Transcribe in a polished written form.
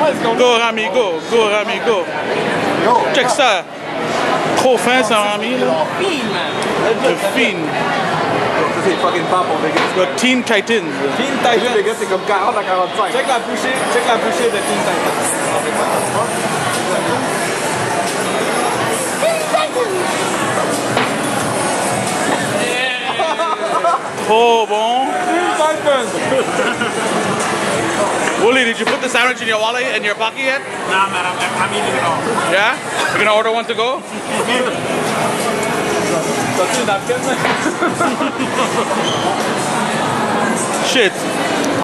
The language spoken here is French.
Go Rami, go. Go Rami, go. Check ça. Trop fin ça Rami là. Le fin. C'est fucking pas pour Vegas. Le Teen Titans. Teen Titans Vegas c'est comme 40 à 45. Check la bouchée de Teen Titans. Trop bon. Teen Titans. Woolie, did you put the sandwich in your wallet in your pocket yet? Nah, man, I'm eating it all. Yeah? You're gonna order one to go? T'as-tu une napkin? Shit.